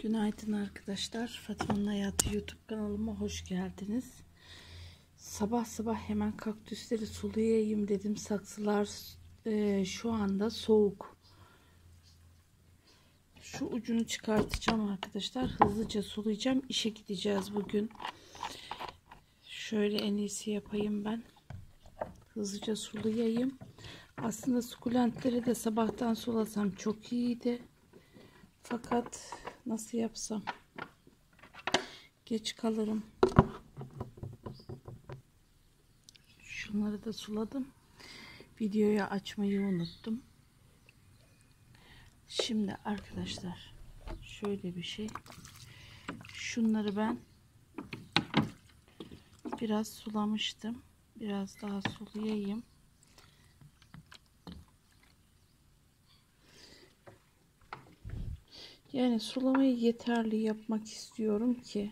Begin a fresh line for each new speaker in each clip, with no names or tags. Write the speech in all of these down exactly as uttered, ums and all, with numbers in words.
Günaydın arkadaşlar. Fatma'nın Hayatı YouTube kanalıma hoş geldiniz. Sabah sabah hemen kaktüsleri sulayayım dedim. Saksılar e, şu anda soğuk. Şu ucunu çıkartacağım arkadaşlar. Hızlıca sulayacağım. İşe gideceğiz bugün. Şöyle en iyisi yapayım ben. Hızlıca sulayayım. Aslında sukulentleri de sabahtan sulasam çok iyiydi. Fakat nasıl yapsam? Geç kalırım. Şunları da suladım. Videoyu açmayı unuttum. Şimdi arkadaşlar şöyle bir şey. Şunları ben biraz sulamıştım. Biraz daha sulayayım. Yani sulamayı yeterli yapmak istiyorum ki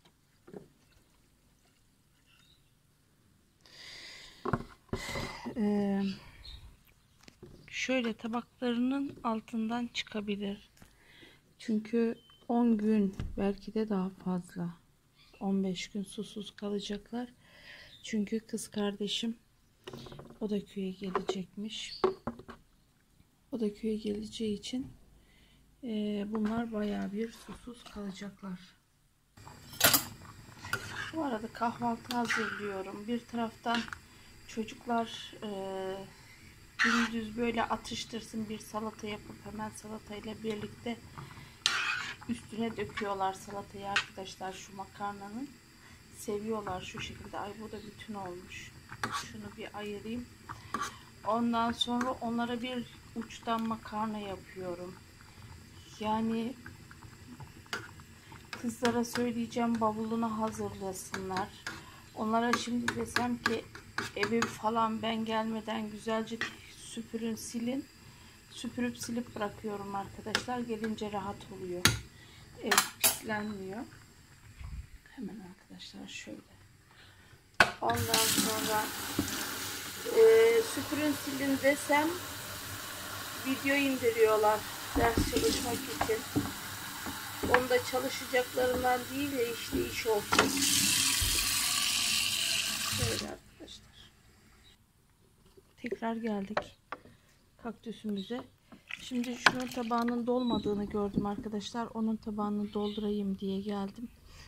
Ee, şöyle tabaklarının altından çıkabilir. Çünkü on gün belki de daha fazla, on beş gün susuz kalacaklar. Çünkü kız kardeşim o da köye gelecekmiş. O da köye geleceği için e, bunlar bayağı bir susuz kalacaklar. Bu arada kahvaltı hazırlıyorum. Bir taraftan çocuklar e, gündüz böyle atıştırsın, bir salata yapıp hemen salatayla birlikte üstüne döküyorlar salatayı arkadaşlar, şu makarnanın. Seviyorlar şu şekilde. Ay bu da bütün olmuş. Şunu bir ayırayım. Ondan sonra onlara bir uçtan makarna yapıyorum. Yani kızlara söyleyeceğim, bavulunu hazırlasınlar. Onlara şimdi desem ki evi falan ben gelmeden güzelce süpürün, silin. Süpürüp silip bırakıyorum arkadaşlar. Gelince rahat oluyor. Ev pislenmiyor. Hemen arkadaşlar şöyle. Ondan sonra e, süpürün silin desem video indiriyorlar ders çalışmak için. Onu da çalışacaklarından değil de işte iş olsun. Şöyle arkadaşlar. Tekrar geldik kaktüsümüze. Şimdi şunun tabağının dolmadığını gördüm arkadaşlar. Onun tabağını doldurayım diye geldim.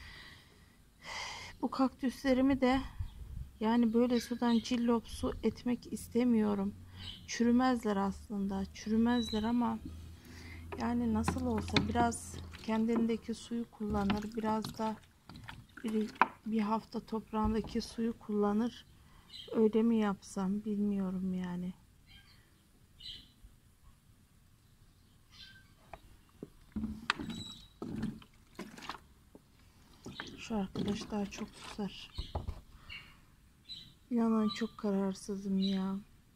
Bu kaktüslerimi de yani böyle sudan cillop su etmek istemiyorum. Çürümezler aslında. Çürümezler ama yani nasıl olsa biraz kendindeki suyu kullanır. Biraz da bir, bir hafta toprağındaki suyu kullanır. Öyle mi yapsam bilmiyorum yani. Şu arkadaşlar çok susar. İnanın çok kararsızım ya.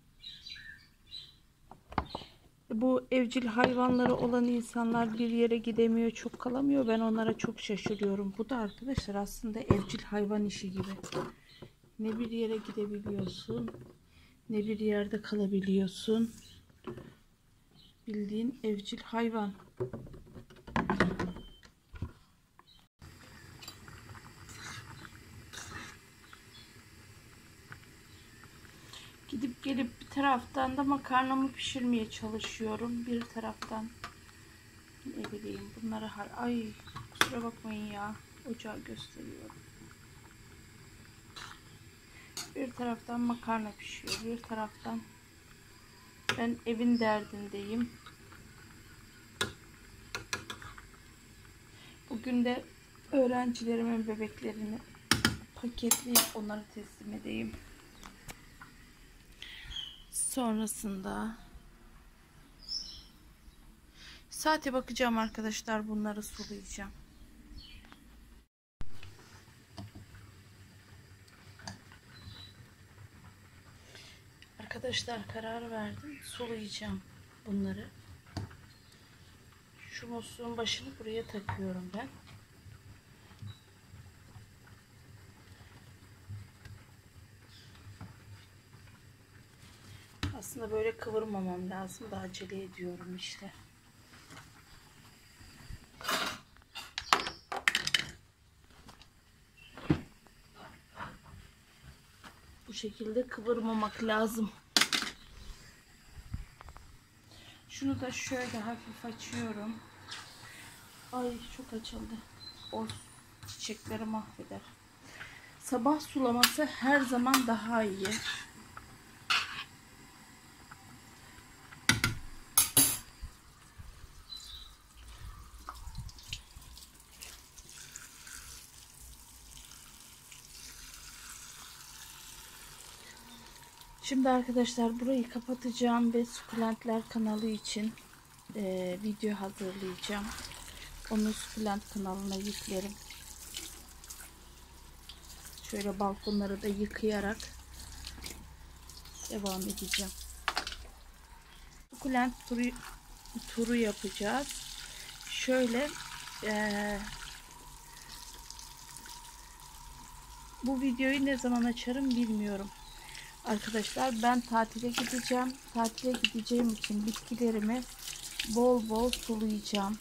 Bu evcil hayvanları olan insanlar bir yere gidemiyor, çok kalamıyor. Ben onlara çok şaşırıyorum. Bu da arkadaşlar aslında evcil hayvan işi gibi. Ne bir yere gidebiliyorsun, ne bir yerde kalabiliyorsun. Bildiğin evcil hayvan. Gidip gelip bir taraftan da makarnamı pişirmeye çalışıyorum. Bir taraftan ne bileyim bunları har ay kusura bakmayın ya, ocağı gösteriyorum. Bir taraftan makarna pişiyor, bir taraftan ben evin derdindeyim. Bugün de öğrencilerimin bebeklerini paketleyip onları teslim edeyim. Sonrasında saate bakacağım arkadaşlar, bunları sulayacağım. Arkadaşlar karar verdim, sulayacağım bunları. Şu musluğun başını buraya takıyorum ben. Aslında böyle kıvırmamam lazım da acele ediyorum işte. şekilde kıvırmamak lazım. Şunu da şöyle hafif açıyorum. Ay çok açıldı. O çiçekleri mahveder. Sabah sulaması her zaman daha iyi. Şimdi arkadaşlar burayı kapatacağım ve sukulentler kanalı için e, video hazırlayacağım. Onu sukulent kanalına yüklerim. Şöyle balkonları da yıkayarak devam edeceğim. Sukulent turu, turu yapacağız. Şöyle e, bu videoyu ne zaman açarım bilmiyorum. Arkadaşlar ben tatile gideceğim. Tatile gideceğim için bitkilerimi bol bol sulayacağım.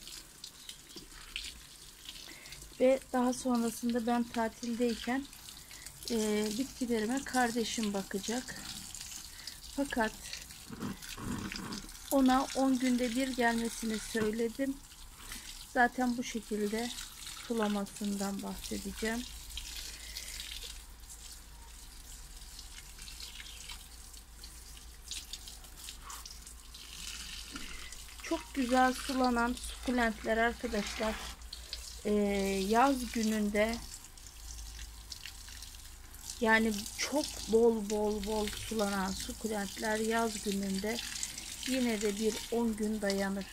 Ve daha sonrasında ben tatildeyken e, bitkilerime kardeşim bakacak. Fakat ona on günde bir gelmesini söyledim. Zaten bu şekilde sulamasından bahsedeceğim. Çok güzel sulanan sukulentler arkadaşlar e, yaz gününde, yani çok bol bol bol sulanan sukulentler yaz gününde yine de bir on gün dayanır.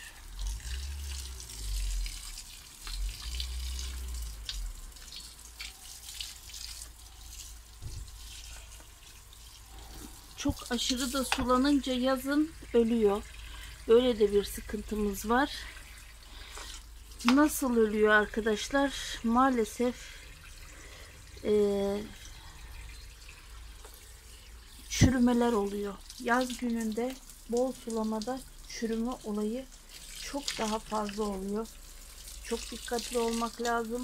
Çok aşırı da sulanınca yazın ölüyor. Böyle de bir sıkıntımız var. Nasıl ölüyor arkadaşlar? Maalesef e, çürümeler oluyor. Yaz gününde bol sulamada çürüme olayı çok daha fazla oluyor. Çok dikkatli olmak lazım.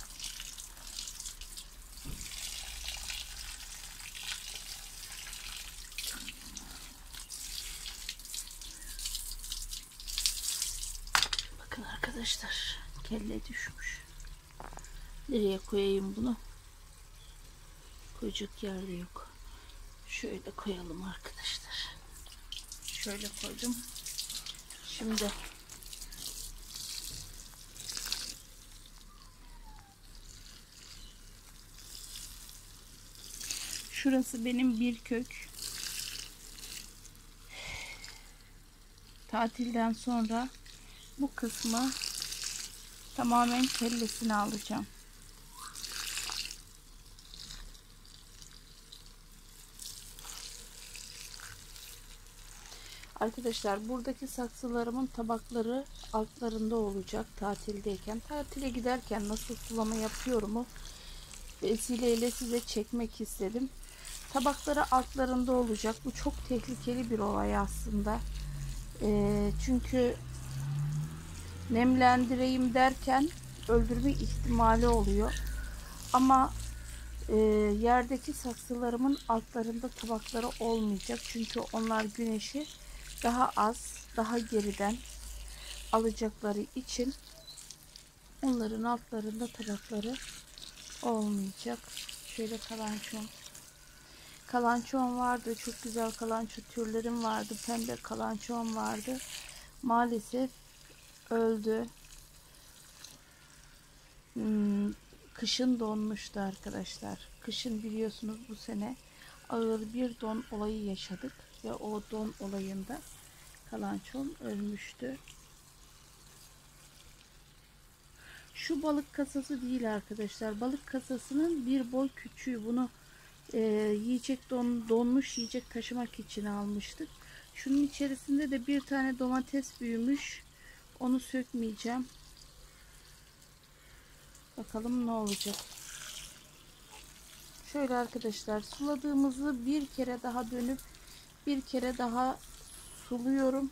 Bakın arkadaşlar, kelle düşmüş. Nereye koyayım bunu? Koyacak yerde yok. Şöyle koyalım arkadaşlar. Şöyle koydum. Şimdi şurası benim bir kök. Tatilden sonra bu kısmı tamamen kellesini alacağım. Arkadaşlar buradaki saksılarımın tabakları altlarında olacak tatildeyken. Tatile giderken nasıl sulama yapıyorumu vesileyle size çekmek istedim. Tabakları altlarında olacak. Bu çok tehlikeli bir olay aslında. E, çünkü nemlendireyim derken öldürme ihtimali oluyor. Ama e, yerdeki saksılarımın altlarında tabakları olmayacak. Çünkü onlar güneşi daha az, daha geriden alacakları için onların altlarında tabakları olmayacak. Şöyle kalançon. Kalançon vardı. Çok güzel kalanço türlerim vardı. Pembe kalançon vardı. Maalesef öldü. Hmm, kışın donmuştu arkadaşlar. Kışın biliyorsunuz bu sene ağır bir don olayı yaşadık. Ve o don olayında kalançon ölmüştü. Şu balık kasası değil arkadaşlar. Balık kasasının bir boy küçüğü. Bunu e, yiyecek don, donmuş yiyecek taşımak için almıştık. Şunun içerisinde de bir tane domates büyümüş. Onu sökmeyeceğim. Bakalım ne olacak. Şöyle arkadaşlar, suladığımızı bir kere daha dönüp bir kere daha suluyorum.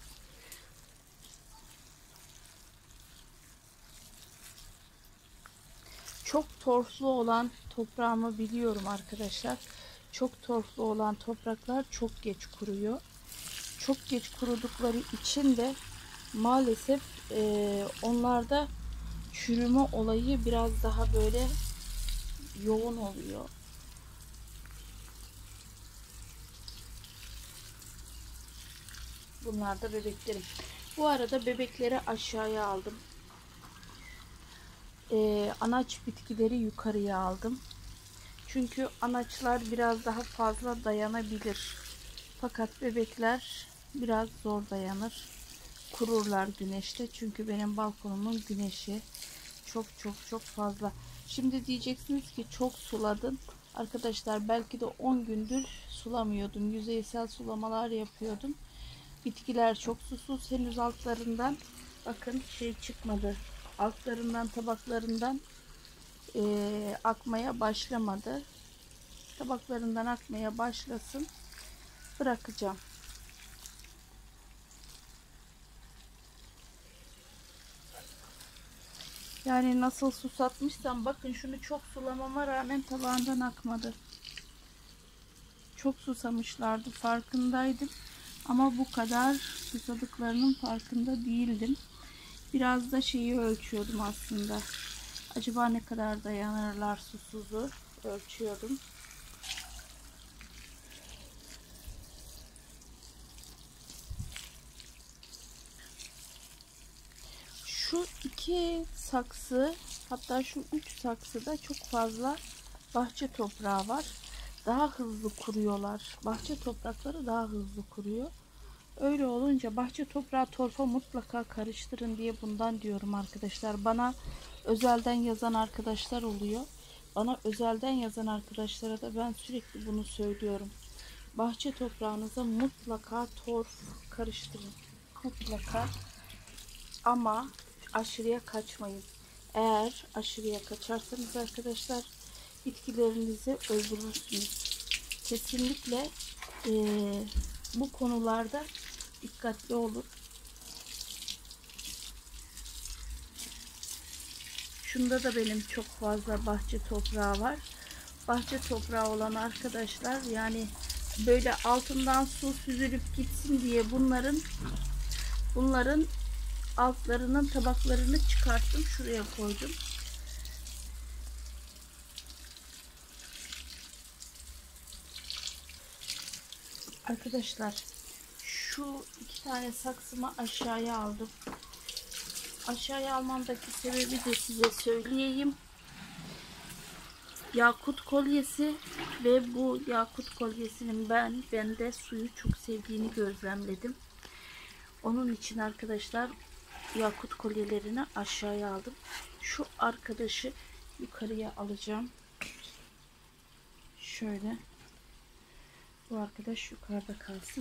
Çok torflu olan toprağımı biliyorum arkadaşlar. çok torflu olan topraklar çok geç kuruyor. Çok geç kurudukları için de maalesef e, onlarda çürüme olayı biraz daha böyle yoğun oluyor. Bunlar da bebeklerim. Bu arada bebekleri aşağıya aldım. Ee, anaç bitkileri yukarıya aldım. Çünkü anaçlar biraz daha fazla dayanabilir. Fakat bebekler biraz zor dayanır. Kururlar güneşte. Çünkü benim balkonumun güneşi çok çok çok fazla. Şimdi diyeceksiniz ki çok suladın. Arkadaşlar belki de on gündür sulamıyordum. Yüzeysel sulamalar yapıyordum. Bitkiler çok susuz. Henüz altlarından bakın şey çıkmadı. Altlarından, tabaklarından e, akmaya başlamadı. Tabaklarından akmaya başlasın. Bırakacağım. Yani nasıl susatmışsam bakın, şunu çok sulamama rağmen tabağından akmadı. Çok susamışlardı, farkındaydım. Ama bu kadar susadıklarının farkında değildim. Biraz da şeyi ölçüyordum aslında. Acaba ne kadar dayanırlar susuzu ölçüyordum. Şu iki saksı, hatta şu üç saksıda çok fazla bahçe toprağı var. Daha hızlı kuruyorlar. Bahçe toprakları daha hızlı kuruyor. Öyle olunca bahçe toprağı torfa mutlaka karıştırın diye bundan diyorum arkadaşlar. Bana özelden yazan arkadaşlar oluyor. Bana özelden yazan arkadaşlara da ben sürekli bunu söylüyorum. Bahçe toprağınıza mutlaka torf karıştırın. Mutlaka. Ama aşırıya kaçmayın. Eğer aşırıya kaçarsanız arkadaşlar bitkilerinizi öldürürsünüz. Kesinlikle e, bu konularda dikkatli olun. Şunda da benim çok fazla bahçe toprağı var. Bahçe toprağı olan arkadaşlar, yani böyle altından su süzülüp gitsin diye bunların bunların altlarının tabaklarını çıkarttım. Şuraya koydum. Arkadaşlar şu iki tane saksımı aşağıya aldım. Aşağıya almamdaki sebebi de size söyleyeyim. Yakut kolyesi ve bu yakut kolyesinin ben bende suyu çok sevdiğini gözlemledim. Onun için arkadaşlar yakut kolyelerini aşağıya aldım. Şu arkadaşı yukarıya alacağım. Şöyle. Bu arkadaş yukarıda kalsın.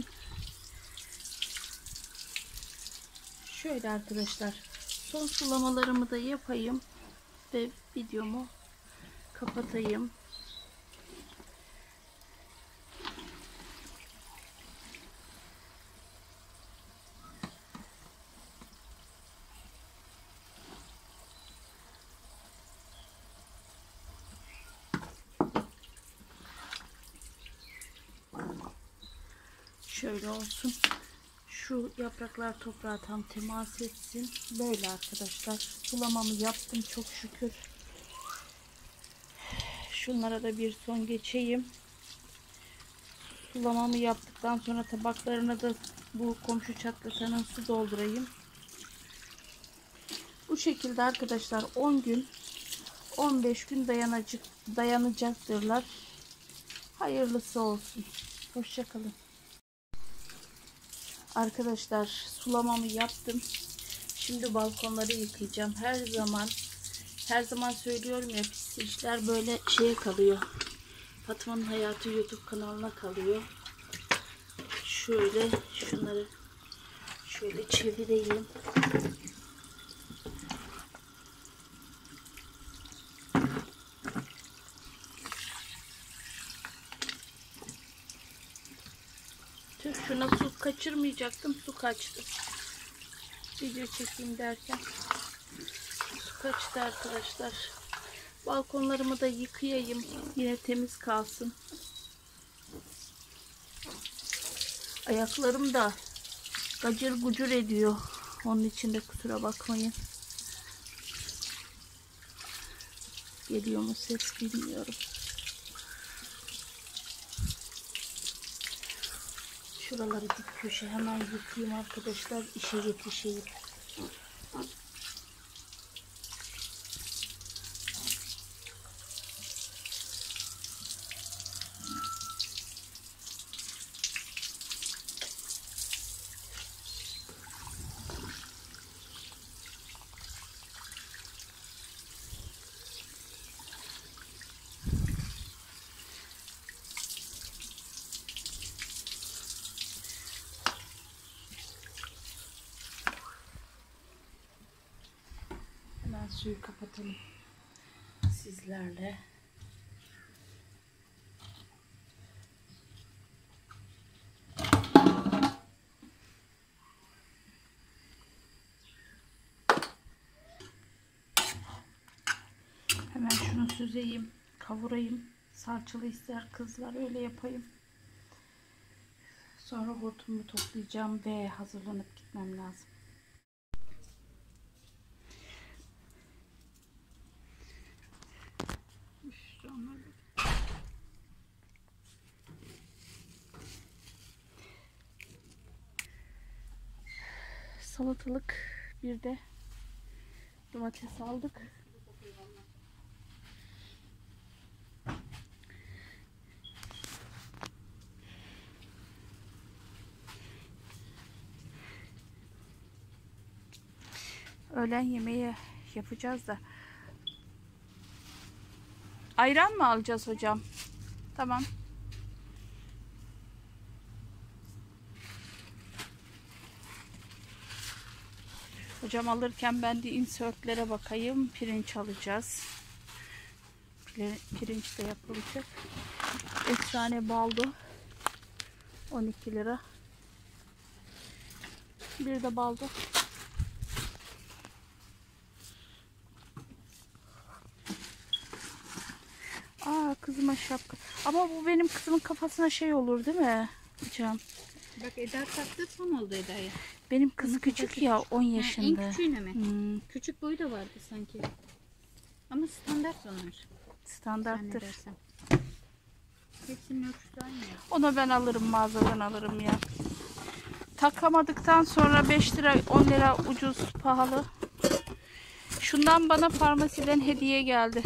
Şöyle arkadaşlar. Son sulamalarımı da yapayım ve videomu kapatayım. Şöyle olsun. Şu yapraklar toprağa tam temas etsin. Böyle arkadaşlar. Sulamamı yaptım çok şükür. Şunlara da bir son geçeyim. Sulamamı yaptıktan sonra tabaklarına da bu komşu çatlatanın su doldurayım. Bu şekilde arkadaşlar on gün on beş gün dayanacak, dayanacaktırlar. Hayırlısı olsun. Hoşça kalın. Arkadaşlar sulamamı yaptım. Şimdi balkonları yıkayacağım. Her zaman her zaman söylüyorum ya, pis işler böyle şeye kalıyor. Fatma'nın Hayatı YouTube kanalına kalıyor. Şöyle şunları şöyle çevireyim. Tüh, şuna su kaçırmayacaktım. Su kaçtı. Video çekeyim derken su kaçtı arkadaşlar. Balkonlarımı da yıkayayım. Yine temiz kalsın. Ayaklarım da gacır gucur ediyor. Onun için de kusura bakmayın. Geliyor mu ses bilmiyorum. Şuraları dik köşe hemen yıkayayım arkadaşlar. İşe yetişeyim. Hemen suyu kapatalım sizlerle. Hemen şunu süzeyim, kavurayım. Salçalı ister kızlar, öyle yapayım. Sonra hortumumu toplayacağım ve hazırlanıp gitmem lazım. Salatalık, bir de domates aldık. Öğlen yemeği yapacağız da. Ayran mı alacağız hocam? Tamam. Hocam alırken ben de insertlere bakayım. Pirinç alacağız. Pirinç de yapılacak. Efsane baldo. on iki lira. Bir de baldo. Aa, kızıma şapka. Ama bu benim kızımın kafasına şey olur değil mi hocam?
Bak Eda taktı, son oldu Eda'ya.
Benim kız Onun küçük, küçük ya, on yaşında.
Ha, en küçüğüne mi?
Hmm.
Küçük boyu da vardı sanki. Ama standart onlar.
Standarttır.
Hepsinin ölçüsü aynı.
Onu ben alırım, mağazadan alırım ya. Takamadıktan sonra beş lira on lira ucuz pahalı. Şundan bana farmasiden hediye geldi.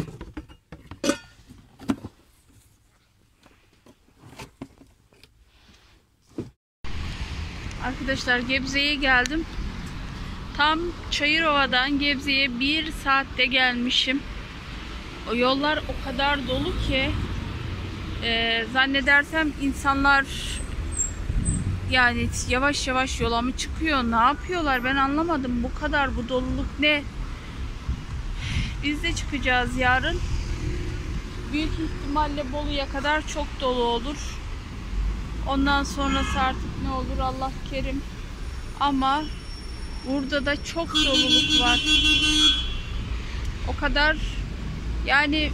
Arkadaşlar Gebze'ye geldim. Tam Çayırova'dan Gebze'ye bir saatte gelmişim. O yollar o kadar dolu ki e, zannedersem insanlar yani yavaş yavaş yola mı çıkıyor, ne yapıyorlar ben anlamadım. Bu kadar, bu doluluk ne? Biz de çıkacağız yarın. Büyük ihtimalle Bolu'ya kadar çok dolu olur. Ondan sonrası artık ne olur Allah kerim. Ama burada da çok doluluk var. O kadar yani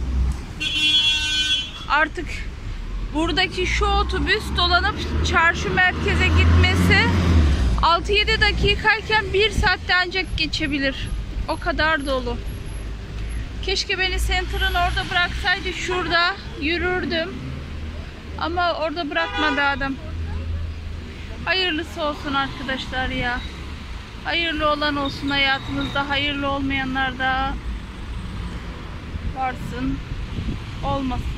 artık buradaki şu otobüs dolanıp çarşı merkeze gitmesi altı yedi dakikayken bir saatte ancak geçebilir. O kadar dolu. Keşke beni Center'ın orada bıraksaydı, şurada yürürdüm. Ama orada bırakmadı adam. Hayırlısı olsun arkadaşlar ya. Hayırlı olan olsun hayatımızda. Hayırlı olmayanlar da varsın. Olmasın.